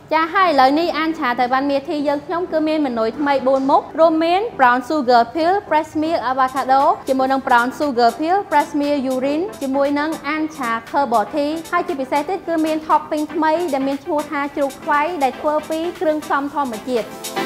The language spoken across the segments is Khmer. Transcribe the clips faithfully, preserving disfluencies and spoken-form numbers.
ចាហើយឥឡូវនេះអានឆាតៃវ៉ាន់មេធីយើងខ្ញុំគឺមានម៉ឺនុយថ្មីbốnមុខរួមមាន brown sugar pill fresh milk avocado ជាមួយនឹង brown sugar pill fresh milk urine ជាមួយនឹងអានឆា herbal tea ហើយជាពិសេសទៀតគឺមាន topping ថ្មីដែលមានឈ្មោះថាជ្រូកខ្វៃដែលធ្វើពីគ្រឿងផ្សំធម្មជាតិ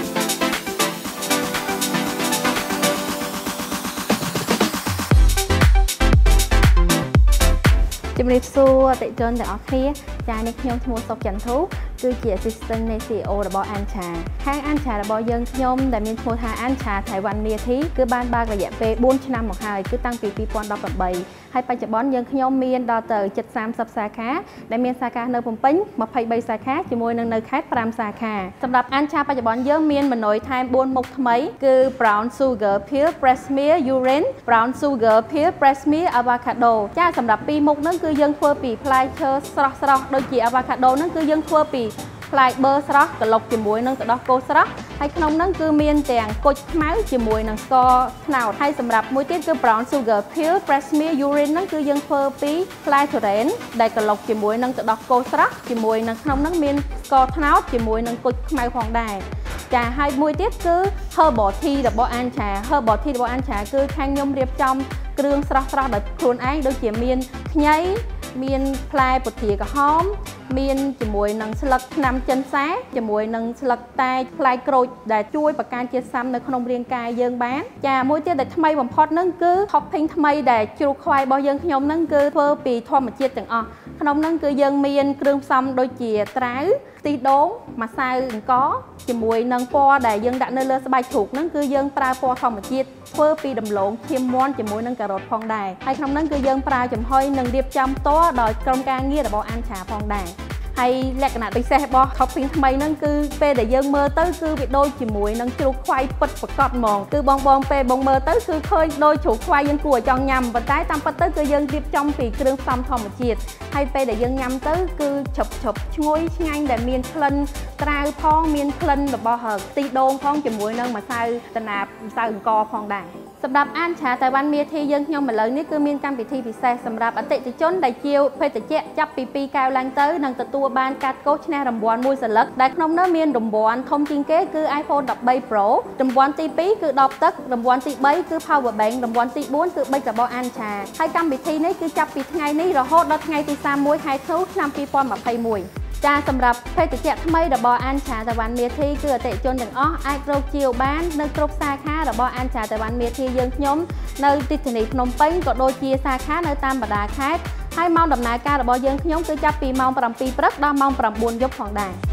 ជំរាបសួរអតិថិជនទាំងអស់គ្នាចា៎នេះខ្ញុំឈ្មោះសុកចន្ទធូគឺជា assistant នៃ ซี อี អូ របស់អានឆាខាងអានឆារបស់យើងខ្ញុំដែលមានឈ្មោះថាអានឆាថៃវ៉ាន់មេធីគឺបានបើករយៈពេលbốnឆ្នាំមកហើយគឺតាំងពីពីរពាន់ដប់ប្រាំបីហើយបច្ចុប្បន្នយើងខ្ញុំមានដល់ទៅជិតសាមសិបសាខាដែលមានសាខានៅភ្នំពេញម្ភៃបីសាខាជាមួយនឹងនៅខេត្តប្រាំសាខាសម្រាប់អានឆាបច្ចុប្បន្នយើងមានម៉ឺនុយថែមbốnមុខថ្មីគឺ brown sugar pill fresh milk urine brown sugar pill fresh milk avocado ចាសម្រាប់ពីរមុខហ្នឹងគឺយើងធ្វើពីផ្លែឈើស្រស់ស្រស់ដូចជា avocado ហ្នឹងគឺយើងធ្វើពីផ្លែបឺរស្រស់ក្លុកជាមួយនឹងទឹកដោះគោស្រស់ហើយក្នុងហ្នឹងគឺមានទាំងគុជខ្មៅជាមួយនឹងស្ករត្នោតហើយសម្រាប់មួយទៀតគឺ brown sugar pill fresh milk urine ហ្នឹងគឺយើងធ្វើពីផ្លែទុរេនដែលក្លុកជាមួយនឹងទឹកដោះគោស្រស់ជាមួយនឹងក្នុងហ្នឹងមានស្ករត្នោតជាមួយនឹងគុជខ្មៅផងដែរចាហើយមួយទៀតគឺ herbal tea របស់អានឆា herbal tea របស់អានឆាគឺខាងខ្ញុំរៀបចំគ្រឿងស្រស់ស្រស់ដោយខ្លួនឯងដូចជាមានខ្ញីមានផ្លែពុទ្រាក្រហមមានជាមួយនឹងស្លឹកថ្នាំចិនសាជាមួយនឹងស្លឹកតែផ្លែក្រូចដែលជួយបង្កើនជាតិស៊ាំនៅក្នុងរាងកាយយើងបានចាមួយទៀតដែលថ្មីបំផុតហ្នឹងគឺ topping ថ្មីដែលជ្រូកខ្វៃរបស់យើងខ្ញុំហ្នឹងគឺធ្វើពីធម្មជាតិទាំងអស់ក្នុងហ្នឹងគឺយើងមានគ្រឿងផ្សំដូចជាត្រាវខ្ទិះដូងម្សៅអង្ករជាមួយនឹងពណ៌ដែលយើងដាក់នៅលើស្បែកជ្រូកហ្នឹងគឺយើងប្រើពណ៌ធម្មជាតិធ្វើពីដំឡូងឈាមមាន់ជាមួយនឹងការ៉ុតផងដែរហើយក្នុងហ្នឹងគឺយើងប្រើចំហុយនិងរៀបចំផ្ទាល់ដោយក្រុមការងាររបស់អានឆាផងដែរហើយលក្ខណៈពិសេសរបស់ topping ថ្មីហ្នឹងគឺពេលដែលយើងមើលទៅគឺវាដូចជាមួយនឹងជ្រូកខ្វៃពិតប្រកបហ្មងគឺបងបងពេលបងមើលទៅគឺឃើញដូចជ្រូកខ្វៃយើងគួរឲ្យចង់ញ៉ាំប៉ុន្តែតាមពិតទៅគឺយើងរៀបចំពីគ្រឿងផ្សំធម្មជាតិហើយពេលដែលយើងញ៉ាំទៅគឺជ្រប់ជ្រប់ឈ្ងុយឆ្ងាញ់ដែលមានក្លិនត្រាវផងមានក្លិនរបស់ខ្ទិះដូងផងជាមួយនឹងម្សៅត្នោតម្សៅអង្ករផងដែរសម្រាប់អានឆាតៃវ៉ាន់មេធីយើងខ្ញុំឥឡូវនេះគឺមានកម្មវិធីពិសេសសម្រាប់អតិថិជនដែលជាវភេសជ្ជៈចាប់ពីពីរកែវឡើងទៅនឹងទទួលបានកាតកូសឈ្នះរង្វាន់មួយសន្លឹកដែលក្នុងនោះមានរង្វាន់ធំជាងគេគឺ iPhone 13 Pro រង្វាន់ទីពីរគឺដបទឹករង្វាន់ទីបីគឺ Power Bank រង្វាន់ទីបួនគឺប៊ិចរបស់អានឆាហើយកម្មវិធីនេះគឺចាប់ពីថ្ងៃនេះរហូតដល់ថ្ងៃទីសាមមួយខែធ្នូឆ្នាំពីរពាន់ម្ភៃមួយចាសម្រាប់ភេសជ្ជៈថ្មីរបស់អានឆាតៃវ៉ាន់មេធីគឺអតិថិជនទាំងអស់អាចរកជាវបាននៅគ្រប់សាខារបស់អានឆាតៃវ៉ាន់មេធីយើងខ្ញុំនៅទីធានីភ្នំពេញក៏ដូចជាសាខានៅតាមបណ្ដាខេត្តហើយម៉ោងដំណើរការរបស់យើងខ្ញុំគឺចាប់ពីម៉ោងប្រាំពីរព្រឹកដល់ម៉ោងប្រាំបួនយប់ផងដែរ